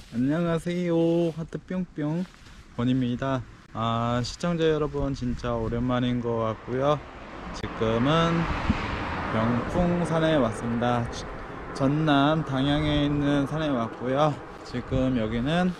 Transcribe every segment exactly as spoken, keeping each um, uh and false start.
안녕하세요. 하트 뿅뿅 권입니다. 아, 시청자 여러분 진짜 오랜만인 것 같고요. 지금은 병풍산에 왔습니다. 전남 당양에 있는 산에 왔고요. 지금 여기는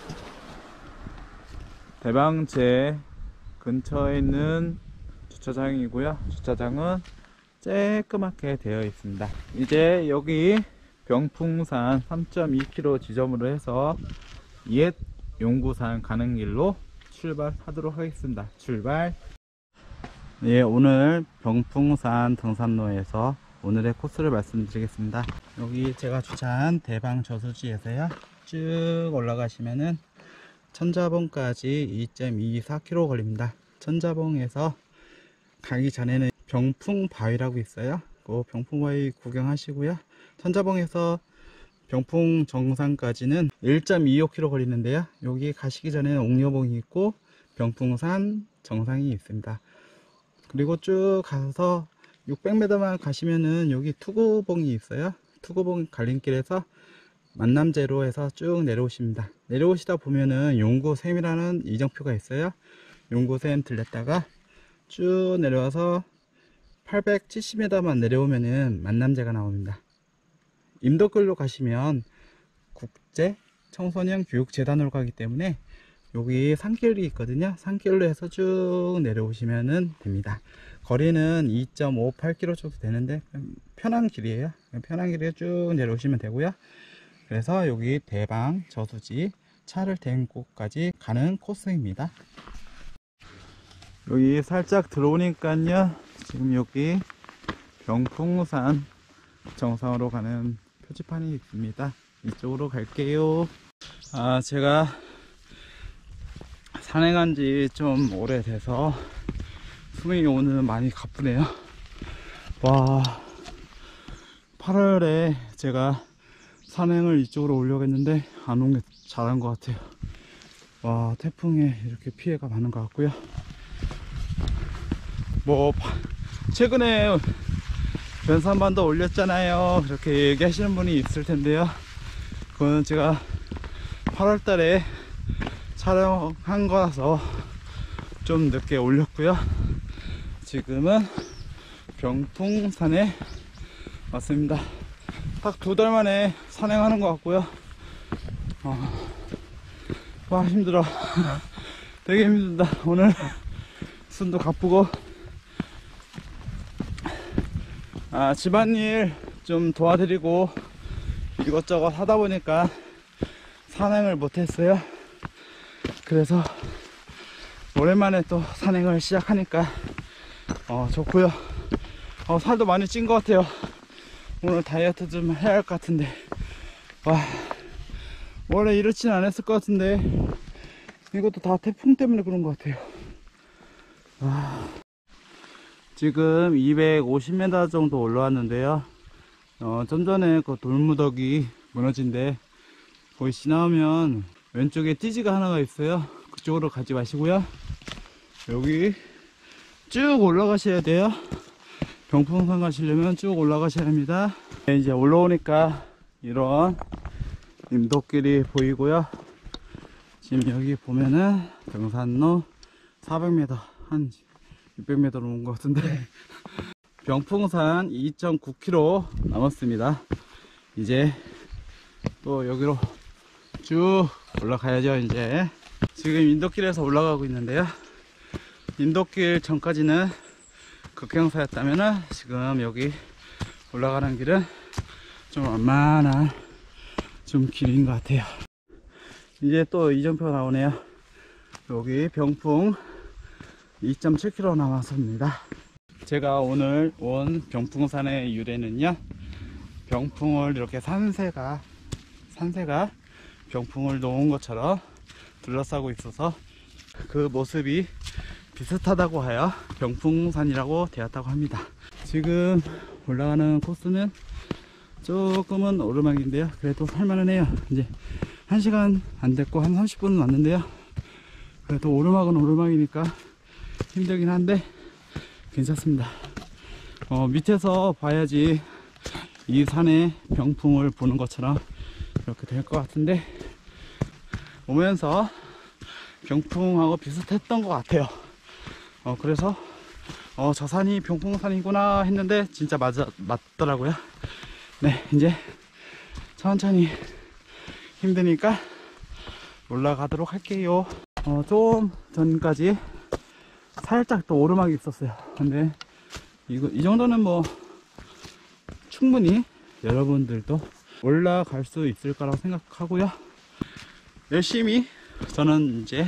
대방제 근처에 있는 주차장이고요. 주차장은 쬐끄맣게 되어 있습니다. 이제 여기 병풍산 삼 점 이 킬로미터 지점으로 해서 옛 용구산 가는 길로 출발하도록 하겠습니다. 출발. 예, 오늘 병풍산 등산로에서 오늘의 코스를 말씀드리겠습니다. 여기 제가 주차한 대방 저수지에서요 쭉 올라가시면은 천자봉까지 이 점 이사 킬로미터 걸립니다. 천자봉에서 가기 전에는 병풍바위라고 있어요. 그 병풍바위 구경하시고요. 천자봉에서 병풍 정상까지는 일 점 이오 킬로미터 걸리는데요. 여기 가시기 전에는 옥녀봉이 있고 병풍산 정상이 있습니다. 그리고 쭉 가서 육백 미터만 가시면은 여기 투구봉이 있어요. 투구봉 갈림길에서 만남제로 해서 쭉 내려오십니다. 내려오시다 보면은 용구샘이라는 이정표가 있어요. 용구샘 들렸다가 쭉 내려와서 팔백칠십 미터만 내려오면은 만남제가 나옵니다. 임덕길로 가시면 국제 청소년 교육재단으로 가기 때문에 여기 산길이 있거든요. 산길로 해서 쭉 내려오시면 됩니다. 거리는 이 점 오팔 킬로미터 정도 되는데 편한 길이에요. 편한 길에 쭉 내려오시면 되고요. 그래서 여기 대방 저수지 차를 댄 곳까지 가는 코스입니다. 여기 살짝 들어오니까요, 지금 여기 병풍산 정상으로 가는 표지판이 있습니다. 이쪽으로 갈게요. 아, 제가 산행한 지 좀 오래돼서 숨이 오늘 많이 가쁘네요. 와, 팔월에 제가 산행을 이쪽으로 오려고 했는데 안 온 게 잘한 것 같아요. 와, 태풍에 이렇게 피해가 많은 것 같고요. 뭐 최근에 변산반도 올렸잖아요, 그렇게 얘기하시는 분이 있을 텐데요. 그건 제가 팔월 달에 촬영한 거라서 좀 늦게 올렸고요. 지금은 병풍산에 왔습니다. 딱 두 달 만에 산행하는 것 같고요. 어, 와, 힘들어. 되게 힘들다. 오늘 숨도 가쁘고, 아, 집안일 좀 도와드리고 이것저것 하다 보니까 산행을 못했어요. 그래서 오랜만에 또 산행을 시작하니까 어, 좋고요. 어, 살도 많이 찐 것 같아요. 오늘 다이어트 좀 해야 할 것 같은데, 와, 원래 이렇진 않았을 것 같은데 이것도 다 태풍 때문에 그런 것 같아요. 와, 지금 이백오십 미터 정도 올라왔는데요. 어, 좀 전에 그 돌무더기 무너진데 거기 지나면 왼쪽에 띠지가 하나가 있어요. 그쪽으로 가지 마시고요, 여기 쭉 올라가셔야 돼요. 병풍산 가시려면 쭉 올라가셔야 합니다. 네, 이제 올라오니까 이런 임도길이 보이고요. 지금 여기 보면은 등산로 사백 미터, 한 육백 미터로 온 것 같은데 병풍산 이 점 구 킬로미터 남았습니다. 이제 또 여기로 쭉 올라가야죠. 이제 지금 인도길에서 올라가고 있는데요, 인도길 전까지는 극형사였다면은 지금 여기 올라가는 길은 좀 완만한 좀 길인 것 같아요. 이제 또 이정표가 나오네요. 여기 병풍 이 점 칠 킬로미터 남았습니다. 제가 오늘 온 병풍산의 유래는요, 병풍을 이렇게 산새가 산새가 병풍을 놓은 것처럼 둘러싸고 있어서 그 모습이 비슷하다고 하여 병풍산이라고 되었다고 합니다. 지금 올라가는 코스는 조금은 오르막인데요, 그래도 살만은 해요. 이제 한 시간 안 됐고 한 삼십 분 왔는데요, 그래도 오르막은 오르막이니까 힘들긴 한데 괜찮습니다. 어, 밑에서 봐야지 이 산의 병풍을 보는 것처럼 이렇게 될 것 같은데 오면서 병풍하고 비슷했던 것 같아요. 어, 그래서 어, 저 산이 병풍산이구나 했는데 진짜 맞아, 맞더라고요. 네, 이제 천천히 힘드니까 올라가도록 할게요. 어, 좀 전까지 살짝 또 오르막이 있었어요. 근데 이거, 이 정도는 뭐 충분히 여러분들도 올라갈 수 있을 거라고 생각하고요. 열심히 저는 이제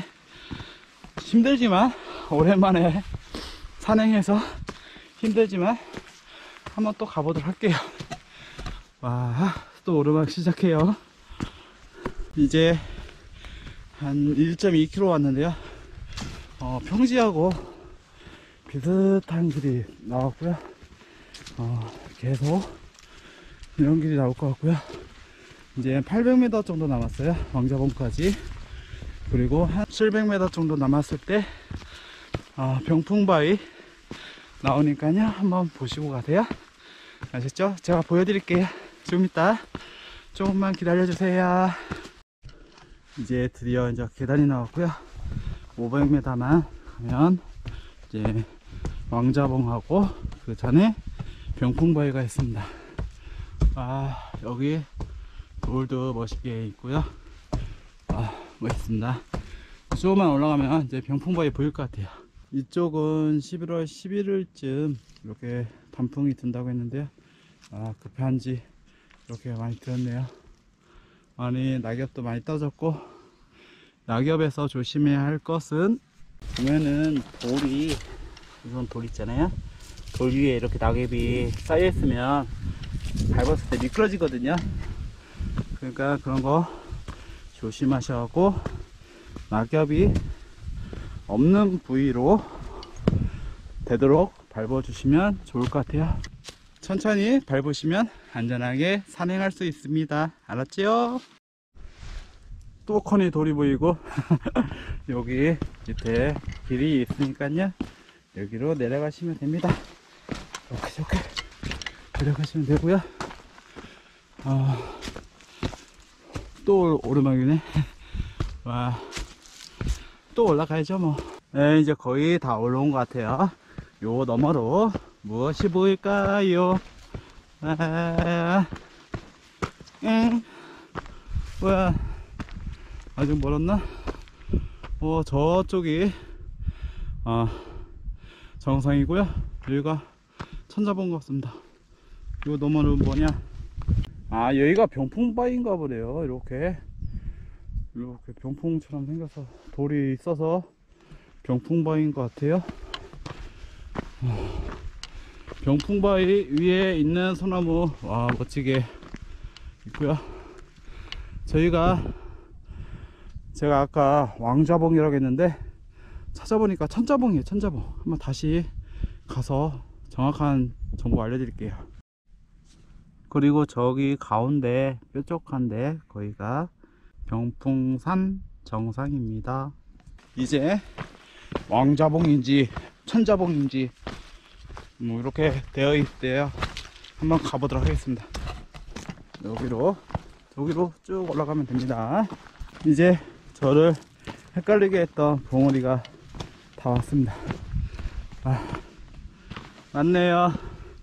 힘들지만 오랜만에 산행해서 힘들지만 한번 또 가보도록 할게요. 와, 또 오르막 시작해요. 이제 한 일 점 이 킬로미터 왔는데요. 어, 평지하고 비슷한 길이 나왔고요. 어, 계속 이런 길이 나올 것 같고요. 이제 팔백 미터 정도 남았어요. 왕자봉까지. 그리고 한 칠백 미터 정도 남았을 때 어, 병풍바위 나오니까요. 한번 보시고 가세요. 아셨죠? 제가 보여드릴게요. 좀 이따 조금만 기다려주세요. 이제 드디어 이제 계단이 나왔고요. 오백 미터만 가면 이제 왕자봉하고 그 전에 병풍바위가 있습니다. 아, 여기 돌도 멋있게 있고요. 아, 멋있습니다. 조금만 올라가면 이제 병풍바위 보일 것 같아요. 이쪽은 십일월 십일일쯤 이렇게 단풍이 든다고 했는데요. 아, 급한지 이렇게 많이 들었네요. 아니, 낙엽도 많이 떨어졌고, 낙엽에서 조심해야 할 것은 보면은 돌이, 이건 돌 있잖아요. 돌 위에 이렇게 낙엽이 쌓여 있으면 밟았을 때 미끄러지거든요. 그러니까 그런 거 조심하셔고 낙엽이 없는 부위로 되도록 밟아주시면 좋을 것 같아요. 천천히 밟으시면 안전하게 산행할 수 있습니다. 알았지요? 또 커니 돌이 보이고 여기 밑에 길이 있으니까요. 여기로 내려가시면 됩니다. 이렇게 이렇게 내려가시면 되고요. 어, 또 오르막이네. 와, 또 올라가야죠 뭐. 네, 이제 거의 다 올라온 것 같아요. 요 너머로 무엇이 보일까요? 아, 응, 뭐야, 아직 멀었나? 어, 저쪽이 어, 정상이고요. 여기가 천자봉 같습니다. 요 너머는 뭐냐? 아, 여기가 병풍바위인가 보네요. 이렇게 이렇게 병풍처럼 생겨서 돌이 있어서 병풍바위인 것 같아요. 병풍바위 위에 있는 소나무, 와, 멋지게 있고요. 저희가 제가 아까 왕자봉이라고 했는데 찾아보니까 천자봉이에요. 천자봉. 한번 다시 가서 정확한 정보 알려드릴게요. 그리고 저기 가운데 뾰족한데 거기가 병풍산 정상입니다. 이제 왕자봉인지 천자봉인지 뭐 이렇게 되어 있대요. 한번 가보도록 하겠습니다. 여기로 여기로 쭉 올라가면 됩니다. 이제 저를 헷갈리게 했던 봉우리가 다 왔습니다. 아, 맞네요.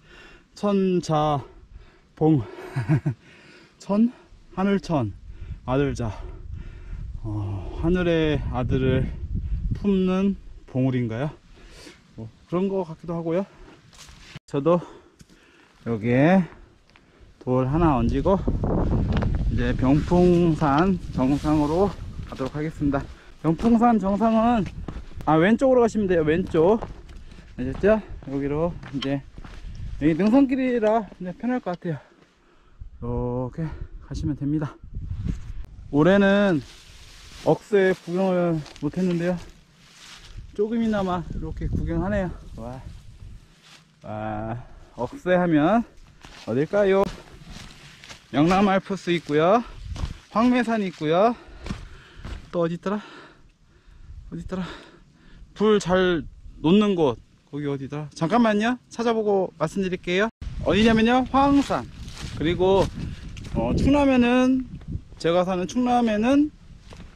천자봉. 천, 하늘천, 아들자. 어, 하늘의 아들을 품는 봉우리인가요? 뭐 그런 것 같기도 하고요. 저도 여기에 돌 하나 얹고 이제 병풍산 정상으로 가도록 하겠습니다. 병풍산 정상은 아, 왼쪽으로 가시면 돼요. 왼쪽. 아셨죠? 여기로 이제 여기 능선길이라 이제 편할 것 같아요. 이렇게 가시면 됩니다. 올해는 억새 구경을 못했는데요. 조금이나마 이렇게 구경하네요. 와, 와, 억새 하면 어딜까요? 영남 알프스 있고요, 황매산 있고요, 또 어디 있더라? 어디 있더라? 불 잘 놓는 곳, 거기 어디더라? 잠깐만요, 찾아보고 말씀드릴게요. 어디냐면요, 황산. 그리고 어, 충남에는, 제가 사는 충남에는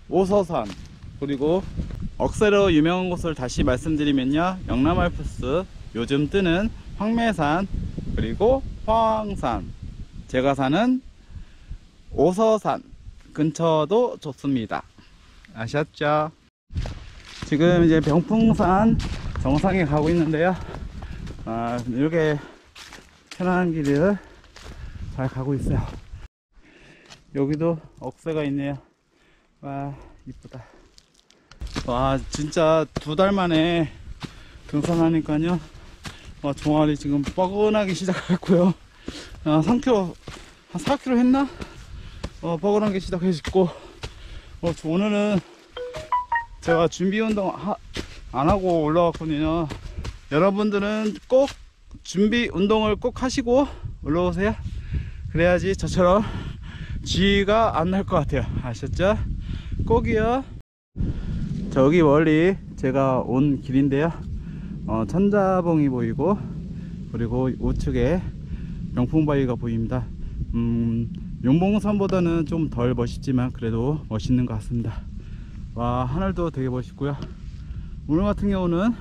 오서산, 그리고 억새로 유명한 곳을 다시 말씀드리면요, 영남알프스, 요즘 뜨는 황매산, 그리고 화왕산, 제가 사는 오서산 근처도 좋습니다. 아셨죠? 지금 이제 병풍산 정상에 가고 있는데요, 아, 이렇게 편안한 길을 잘 가고 있어요. 여기도 억새가 있네요. 와, 이쁘다. 와, 진짜 두 달 만에 등산하니까요, 와, 종아리 지금 뻐근하기 시작했고요. 아, 삼 킬로미터, 한 사 킬로미터 했나? 어, 뻐근하기 시작했고, 어, 오늘은 제가 준비 운동 하, 안 하고 올라왔거든요. 여러분들은 꼭 준비 운동을 꼭 하시고 올라오세요. 그래야지 저처럼 쥐가 안 날 것 같아요. 아셨죠? 꼭이요. 저기 멀리 제가 온 길인데요, 어, 천자봉이 보이고, 그리고 우측에 명풍바위가 보입니다. 음, 용봉산보다는 좀 덜 멋있지만 그래도 멋있는 것 같습니다. 와, 하늘도 되게 멋있고요. 오늘 같은 경우는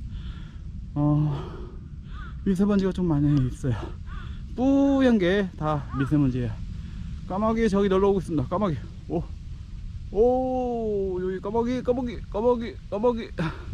어, 미세먼지가 좀 많이 있어요. 뿌연 게 다 미세먼지예요. 까마귀 저기 놀러 오고 있습니다. 까마귀. 오, 오, 여기 까마귀, 까마귀, 까마귀, 까마귀.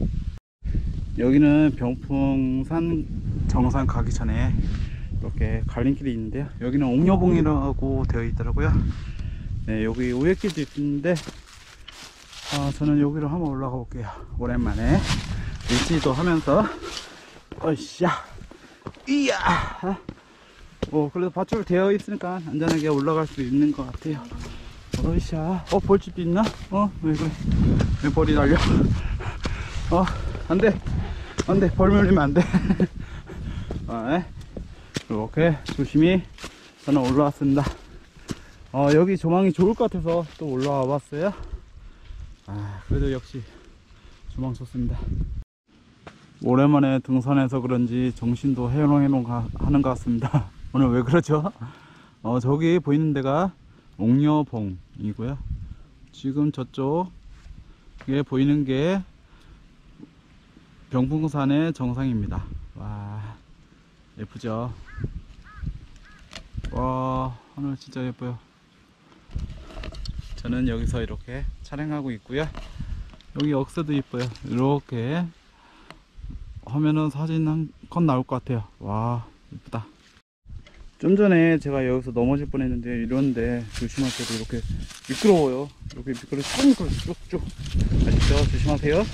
여기는 병풍산 정상 가기 전에 이렇게 갈림길이 있는데요, 여기는 옥녀봉이라고 되어 있더라고요. 네, 여기 우회길도 있는데, 아, 저는 여기로 한번 올라가 볼게요. 오랜만에 일지도 하면서. 어이샤, 이야. 어, 그래도 밧줄 되어 있으니까 안전하게 올라갈 수 있는 것 같아요. 어이샤. 어, 벌집도 있나? 어, 왜 그래? 왜 벌이 날려? 어, 안돼, 안돼, 벌 물리면 안돼. 어, 네. 이렇게 조심히 저는 올라왔습니다. 어, 여기 조망이 좋을 것 같아서 또 올라와 봤어요. 아, 그래도 역시 조망 좋습니다. 오랜만에 등산해서 그런지 정신도 해롱해롱 하는 것 같습니다. 오늘 왜 그러죠? 어, 저기 보이는 데가 옥녀봉이고요. 지금 저쪽에 보이는 게 병풍산의 정상입니다. 와, 예쁘죠? 와, 하늘 진짜 예뻐요. 저는 여기서 이렇게 촬영하고 있고요. 여기 억새도 이뻐요. 이렇게 하면은 사진 한 컷 나올 것 같아요. 와, 이쁘다. 좀 전에 제가 여기서 넘어질 뻔했는데, 이런데 조심하셔도 이렇게 미끄러워요. 이렇게 미끄러 쭉 미끄러 쭉쭉. 아시죠? 조심하세요.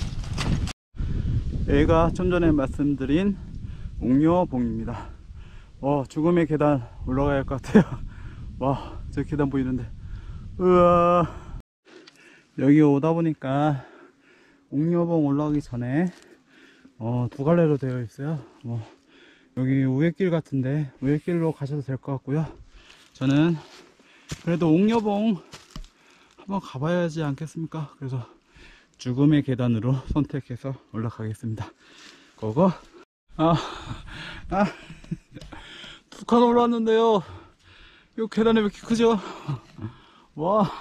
여기가 좀 전에 말씀드린 옥녀봉입니다. 어, 죽음의 계단 올라가야 할 것 같아요. 와, 저 계단 보이는데, 우와. 여기 오다 보니까 옥녀봉 올라가기 전에 어, 두 갈래로 되어 있어요. 뭐 여기 우회길 같은데 우회길로 가셔도 될 것 같고요. 저는 그래도 옥녀봉 한번 가봐야 하지 않겠습니까? 그래서 죽음의 계단으로 선택해서 올라가겠습니다. 고고. 아, 아, 두 칸 올라왔는데요, 이 계단이 왜 이렇게 크죠? 와,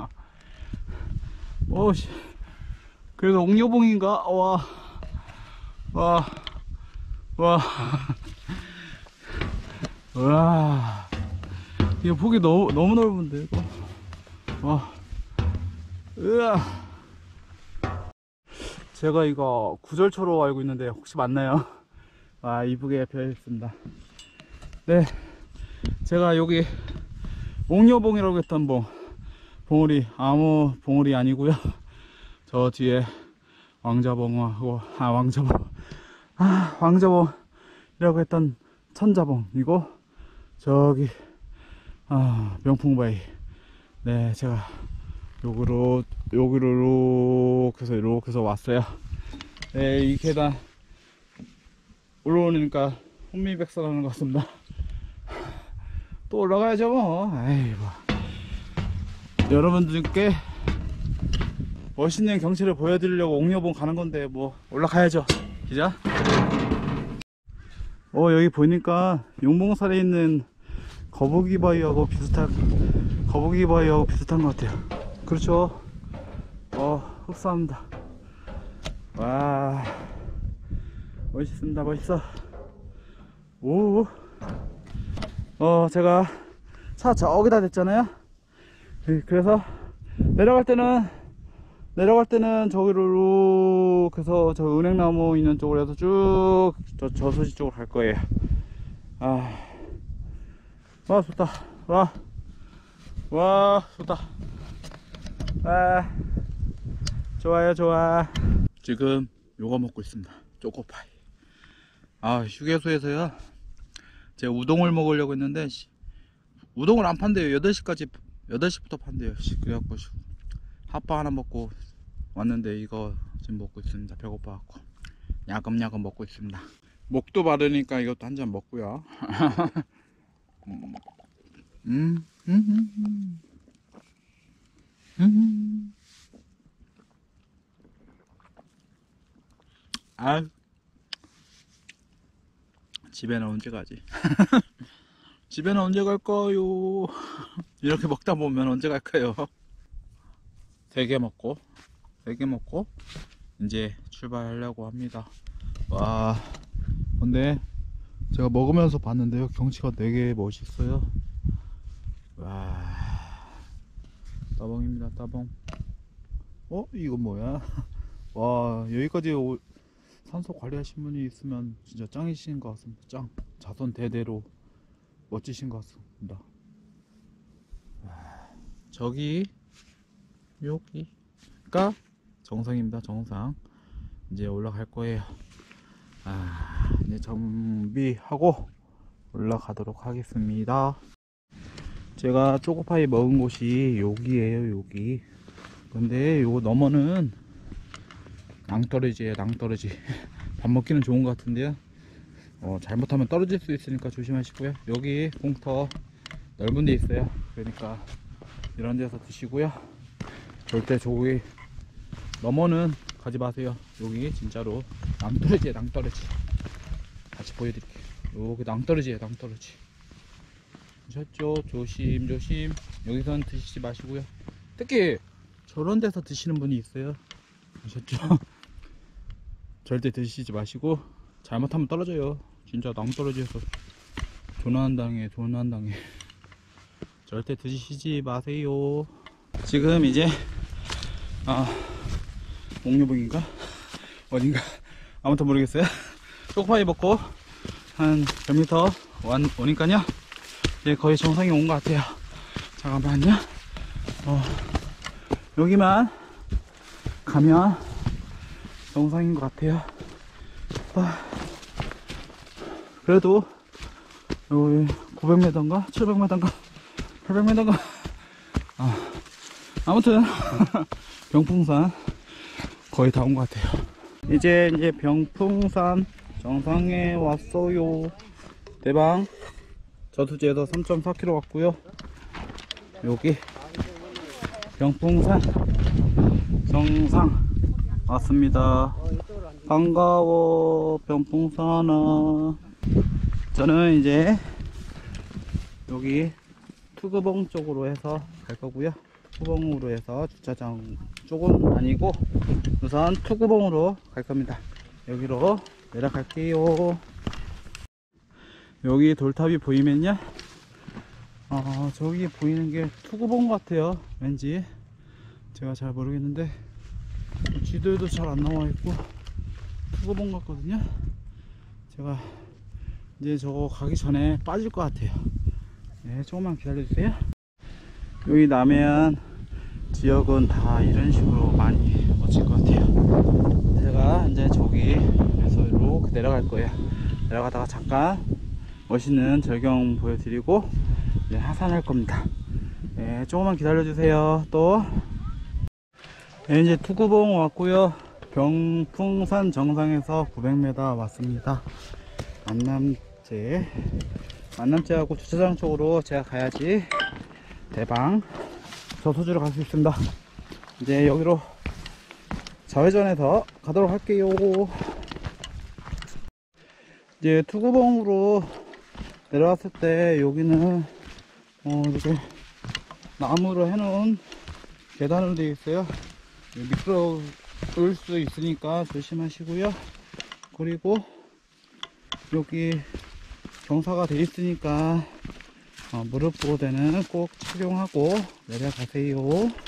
오씨. 그래도 옥녀봉인가? 와, 와, 와, 와, 이거 폭이 너무 너무 넓은데 이거. 와, 으아. 제가 이거 구절초로 알고 있는데 혹시 맞나요? 아, 이쁘게 펴 있습니다. 네, 제가 여기 옥녀봉이라고 했던 봉, 봉우리 아무 봉우리 아니고요. 저 뒤에 왕자봉하고, 아, 왕자봉, 아, 왕자봉이라고 했던 천자봉이고, 저기 아, 명풍바위. 네, 제가 여기로 여기로 이렇게 해서 이렇게 해서 왔어요. 네, 이 계단 올라오니까 혼미백산하는 것 같습니다. 또 올라가야죠 뭐. 아이고, 여러분들께 멋있는 경치를 보여드리려고 옥녀봉 가는 건데 뭐 올라가야죠, 그죠? 어, 여기 보니까 용봉산에 있는 거북이 바위하고 비슷한 거북이 바위하고 비슷한 것 같아요. 그렇죠? 어, 흡사합니다. 와, 멋있습니다. 멋있어. 오, 어, 제가 차 저기다 댔잖아요. 그래서 내려갈 때는 내려갈 때는 저기로 그래서 저 은행나무 있는 쪽으로 해서 쭉 저 저수지 쪽으로 갈 거예요. 아, 와 좋다. 와, 와 좋다. 아, 좋아요 좋아. 지금 요거 먹고 있습니다. 초코파이. 아, 휴게소에서요 제가 우동을 먹으려고 했는데 우동을 안 판대요. 여덟 시까지 여덟 시부터 판대요. 그래갖고 핫바 하나 먹고 왔는데 이거 지금 먹고 있습니다. 배고파갖고 야금야금 먹고 있습니다. 목도 마르니까 이것도 한 잔 먹고요. 음, 음, 음, 음, 음. 아, 집에는 언제 가지? 집에는 언제 갈까요? 이렇게 먹다 보면 언제 갈까요? 세 개 먹고 세 개 먹고 이제 출발하려고 합니다. 와, 근데 제가 먹으면서 봤는데요, 경치가 되게 멋있어요. 와, 따봉입니다. 따봉. 어? 이거 뭐야? 와, 여기까지 오, 산소 관리하신 분이 있으면 진짜 짱이신 것 같습니다. 짱. 자손 대대로 멋지신 것 같습니다. 와, 저기 여기가 정상입니다. 정상. 이제 올라갈 거예요. 아, 이제 정비하고 올라가도록 하겠습니다. 제가 초코파이 먹은 곳이 여기에요. 여기. 근데 요거 너머는 낭떠러지에요. 낭떠러지. 밥 먹기는 좋은 것 같은데요, 어, 잘못하면 떨어질 수 있으니까 조심하시고요. 여기 공터 넓은 데 있어요. 그러니까 이런 데서 드시고요. 절대 저기 너머는 가지 마세요. 여기 진짜로 낭떠러지에 낭떠러지. 같이 보여드릴게요. 여기 낭떠러지에요. 낭떠러지. 보셨죠? 조심 조심. 여기선 드시지 마시고요. 특히 저런 데서 드시는 분이 있어요. 보셨죠? 절대 드시지 마시고, 잘못하면 떨어져요. 진짜 낭떠러지에서 조난당해 조난당해. 절대 드시지 마세요. 지금 이제 아, 옥류봉인가 어딘가 아무튼 모르겠어요. 초코파이 먹고 한 몇 미터 오니까요 이제 거의 정상에 온 것 같아요. 잠깐만요. 어, 여기만 가면 정상인 것 같아요. 아, 그래도 여기 구백 미터인가 칠백 미터인가 팔백 미터인가 아, 아무튼 병풍산 거의 다 온 것 같아요. 이제 이제 병풍산 정상에 왔어요. 대방 저수지에서 삼 점 사 킬로미터 왔고요. 여기 병풍산 정상 왔습니다. 반가워 병풍산아. 저는 이제 여기 투구봉 쪽으로 해서 갈 거고요. 투구봉으로 해서 주차장 쪽은 아니고 우선 투구봉으로 갈 겁니다. 여기로 내려갈게요. 여기 돌탑이 보이면요, 어, 저기 보이는 게 투구봉 같아요. 왠지 제가 잘 모르겠는데 지도에도 잘 안 나와 있고 투구봉 같거든요. 제가 이제 저거 가기 전에 빠질 것 같아요. 네, 조금만 기다려 주세요. 여기 남해안 지역은 다 이런 식으로 많이 멋질 것 같아요. 제가 이제 저기에서 이렇게 내려갈 거예요. 내려가다가 잠깐 멋있는 절경 보여드리고 이제 하산할 겁니다. 네, 조금만 기다려 주세요. 또 네, 이제 투구봉 왔고요. 병풍산 정상에서 구백 미터 왔습니다. 만남제 만남제하고 주차장 쪽으로 제가 가야지 대방 저수지로 갈 수 있습니다. 이제 여기로 좌회전해서 가도록 할게요. 이제 투구봉으로 내려왔을 때 여기는 어, 이렇게 나무로 해놓은 계단으로 되어 있어요. 미끄러울 수 있으니까 조심하시고요. 그리고 여기 경사가 돼 있으니까 어, 무릎 보호대는 꼭 착용하고 내려가세요.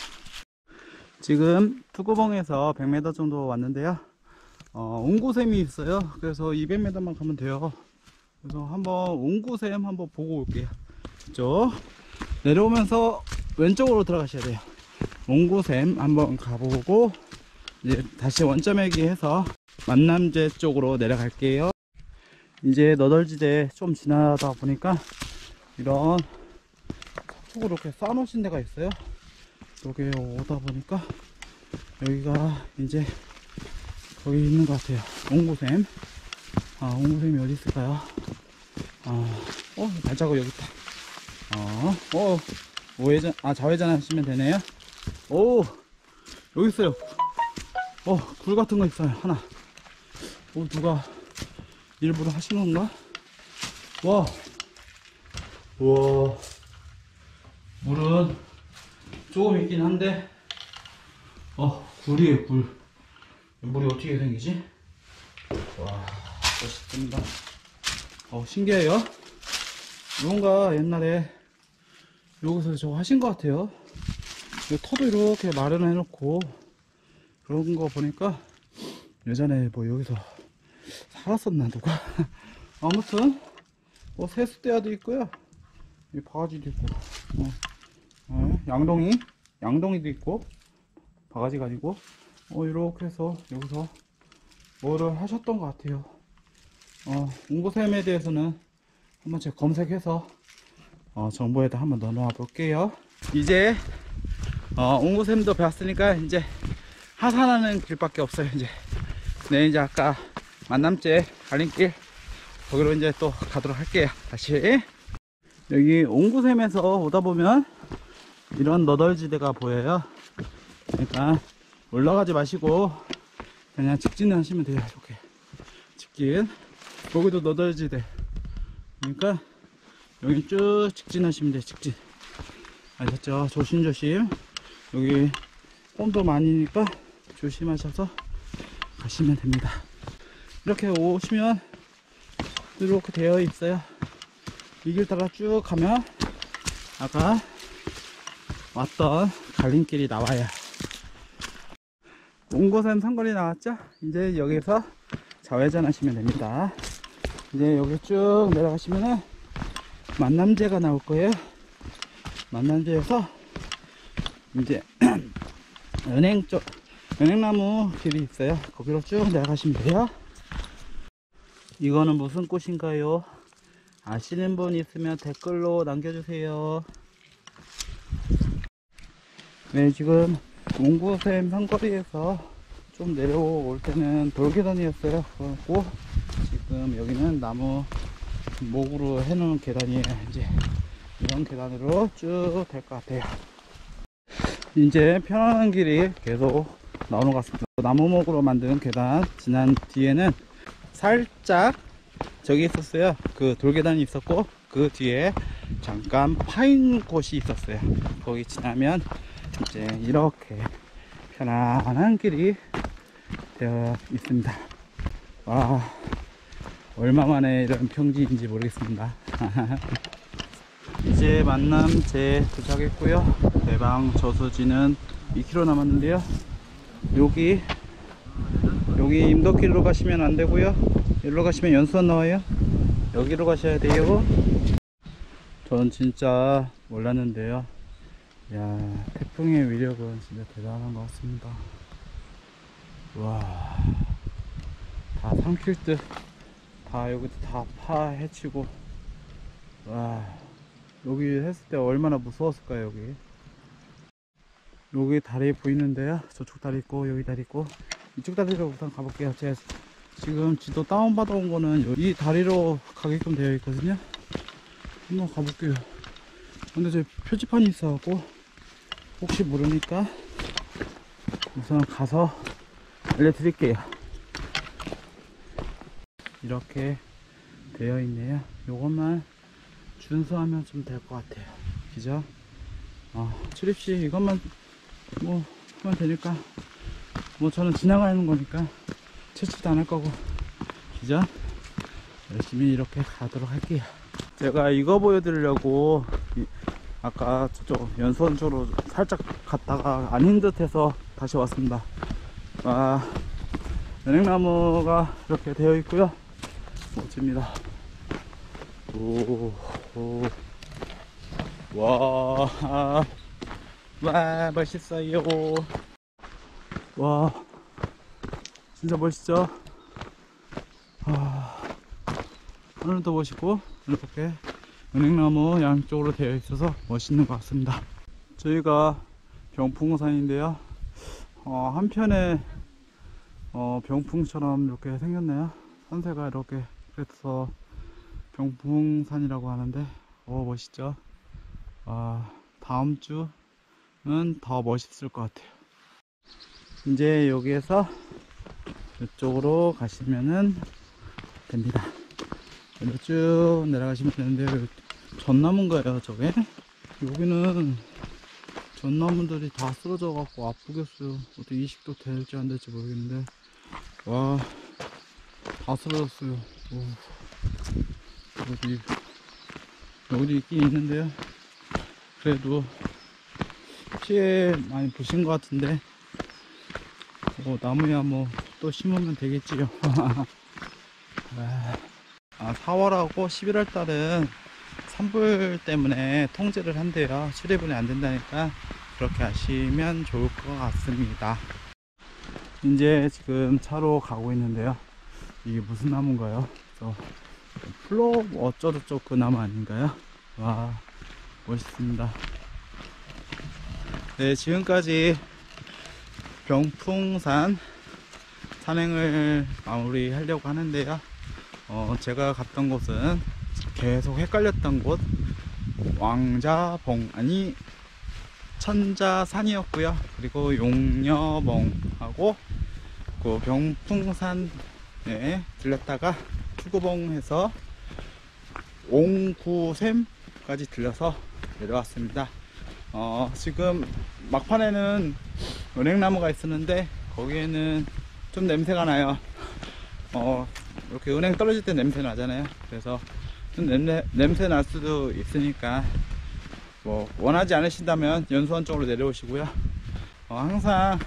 지금 투구봉에서 백 미터 정도 왔는데요. 어, 옹구샘이 있어요. 그래서 이백 미터만 가면 돼요. 그래서 한번 옹구샘 한번 보고 올게요. 그죠? 내려오면서 왼쪽으로 들어가셔야 돼요. 옹구샘 한번 가보고 이제 다시 원점액이 해서 만남제 쪽으로 내려갈게요. 이제 너덜지대 좀 지나다 보니까 이런 쪽으로 이렇게 쌓아놓으신 데가 있어요. 여기 오다 보니까 여기가 이제 거기 있는 것 같아요. 옹구샘. 아, 옹구샘이 어디 있을까요? 아, 어, 발자국 여기 있다. 어, 어, 우회전, 아, 좌회전 하시면 되네요. 오, 여기 있어요. 어, 굴 같은 거 있어요. 하나. 어, 누가 일부러 하신 건가? 와, 우와, 물은 조금 있긴 한데, 어, 굴이에요, 굴. 물이 어떻게 생기지? 와, 멋있습니다. 어, 신기해요. 누군가 옛날에 여기서 저거 하신 것 같아요. 터도 이렇게 마련해 놓고 그런 거 보니까 예전에 뭐 여기서 살았었나 누가. 아무튼 뭐 세수대야도 있고요. 이 바가지도 있고, 어, 어, 양동이 양동이도 있고, 바가지가 아니고, 어, 이렇게 해서 여기서 뭐를 하셨던 것 같아요. 어, 옹구샘에 대해서는 한번 제가 검색해서 어, 정보에다 한번 넣어 놓아 볼게요. 이제 어, 옹구샘도 배웠으니까 이제 하산하는 길밖에 없어요. 이제 네, 이제 아까 만남제 갈림길 거기로 이제 또 가도록 할게요. 다시 여기 옹구샘에서 오다 보면 이런 너덜지대가 보여요. 그러니까 올라가지 마시고 그냥 직진을 하시면 돼요. 이렇게 직진. 거기도 너덜지대. 그러니까 여기 쭉 직진하시면 돼요. 직진. 아셨죠? 조심조심. 여기 꼼도 많이니까 조심하셔서 가시면 됩니다. 이렇게 오시면 이렇게 되어 있어요. 이 길 따라 쭉 가면 아까 왔던 갈림길이 나와요. 옹구샘 상거리 나왔죠? 이제 여기서 좌회전 하시면 됩니다. 이제 여기 쭉 내려가시면은 만남제가 나올 거예요. 만남제에서 이제 은행 쪽, 은행나무 길이 있어요. 거기로 쭉 내려가시면 돼요. 이거는 무슨 꽃인가요? 아시는 분 있으면 댓글로 남겨주세요. 네, 지금 옹구샘 상거리에서 좀 내려올 때는 돌계단이었어요. 그렇고 지금 여기는 나무 목으로 해놓은 계단이에요. 이제 이런 계단으로 쭉 될 것 같아요. 이제 편안한 길이 계속 나오는 것 같습니다. 나무목으로 만든 계단 지난 뒤에는 살짝 저기 있었어요. 그 돌계단이 있었고 그 뒤에 잠깐 파인 곳이 있었어요. 거기 지나면 이제 이렇게 편안한 길이 되어 있습니다. 와, 얼마만에 이런 평지인지 모르겠습니다. 이제 만남제 도착했고요. 대방 저수지는 이 킬로미터 남았는데요. 여기 여기 임덕길로 가시면 안 되고요. 여기로 가시면 연수원 나와요. 여기로 가셔야 돼요. 전 진짜 몰랐는데요. 야, 태풍의 위력은 진짜 대단한 것 같습니다. 와, 다 삼킬 듯, 다 여기도 다 파헤치고, 와, 여기 했을 때 얼마나 무서웠을까요? 여기 여기 다리 보이는데요. 저쪽 다리 있고 여기 다리 있고, 이쪽 다리로 우선 가볼게요. 제가 지금 지도 다운받아 온 거는 이 다리로 가게끔 되어 있거든요. 한번 가볼게요. 근데 저 표지판이 있어갖고 혹시 모르니까 우선 가서 알려드릴게요. 이렇게 되어 있네요. 요것만 준수하면 좀 될 것 같아요. 그죠? 어, 출입시 이것만 뭐 하면 되니까 뭐 저는 지나가는 거니까 채취도 안 할 거고, 기자 열심히 이렇게 가도록 할게요. 제가 이거 보여드리려고 이, 아까 저쪽 연수원 쪽으로 살짝 갔다가 아닌 듯해서 다시 왔습니다. 아, 연행나무가 이렇게 되어 있고요. 멋집니다. 오, 오. 와, 와, 멋있어요. 와, 진짜 멋있죠? 아, 하늘도 멋있고 이렇게 은행나무 양쪽으로 되어 있어서 멋있는 것 같습니다. 저희가 병풍산인데요, 어, 한편에 어, 병풍처럼 이렇게 생겼네요. 산세가 이렇게. 그래서 병풍산이라고 하는데, 오, 멋있죠? 아, 다음 주는 더 멋있을 것 같아요. 이제 여기에서 이쪽으로 가시면은 됩니다. 이렇게 쭉 내려가시면 되는데, 전나무인가요 저게? 여기는 전나무들이 다 쓰러져 갖고 아프겠어요. 어떻게 이식도 될지 안 될지 모르겠는데, 와, 다 쓰러졌어요. 오. 여기 여기도 있긴 있는데요, 그래도 피해 많이 보신 것 같은데, 뭐 나무야 뭐 또 심으면 되겠지요. 아, 사월하고 십일월 달은 산불 때문에 통제를 한대요. 출입은 안 된다니까 그렇게 하시면 좋을 것 같습니다. 이제 지금 차로 가고 있는데요, 이게 무슨 나무인가요? 저 플로 어쩌고저쩌고 그 나무 아닌가요? 와, 멋있습니다. 네, 지금까지 병풍산 산행을 마무리 하려고 하는데요, 어, 제가 갔던 곳은 계속 헷갈렸던 곳 왕자봉 아니 천자산이었고요. 그리고 용녀봉하고 그 병풍산에 들렸다가 추구봉해서 옹구샘까지 들려서 내려왔습니다. 어, 지금 막판에는 은행나무가 있었는데 거기에는 좀 냄새가 나요. 어, 이렇게 은행 떨어질 때 냄새 나잖아요. 그래서 좀 냄새, 냄새 날 수도 있으니까 뭐 원하지 않으신다면 연수원 쪽으로 내려오시고요. 어, 항상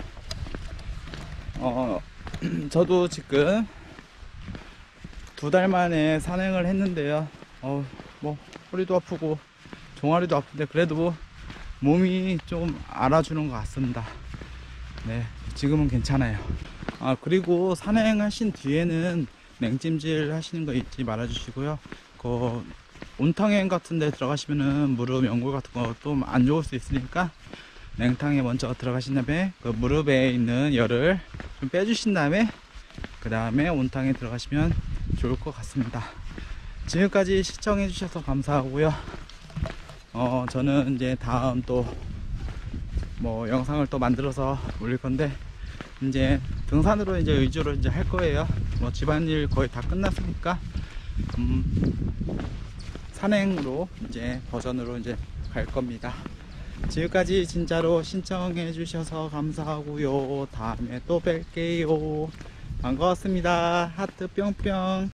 어, 저도 지금 두 달 만에 산행을 했는데요, 어, 뭐 허리도 아프고 종아리도 아픈데 그래도 몸이 좀 알아주는 것 같습니다. 네, 지금은 괜찮아요. 아, 그리고 산행하신 뒤에는 냉찜질 하시는 거 잊지 말아 주시고요. 그 온탕행 같은 데 들어가시면은 무릎 연골 같은 것도 안 좋을 수 있으니까 냉탕에 먼저 들어가신 다음에 그 무릎에 있는 열을 좀 빼주신 다음에 그 다음에 온탕에 들어가시면 좋을 것 같습니다. 지금까지 시청해 주셔서 감사하고요. 어, 저는 이제 다음 또 뭐 영상을 또 만들어서 올릴 건데, 이제 등산으로 이제 위주로 이제 할 거예요. 뭐 집안일 거의 다 끝났으니까 음, 산행으로 이제 버전으로 이제 갈 겁니다. 지금까지 진짜로 신청해 주셔서 감사하고요. 다음에 또 뵐게요. 반가웠습니다. 하트 뿅뿅.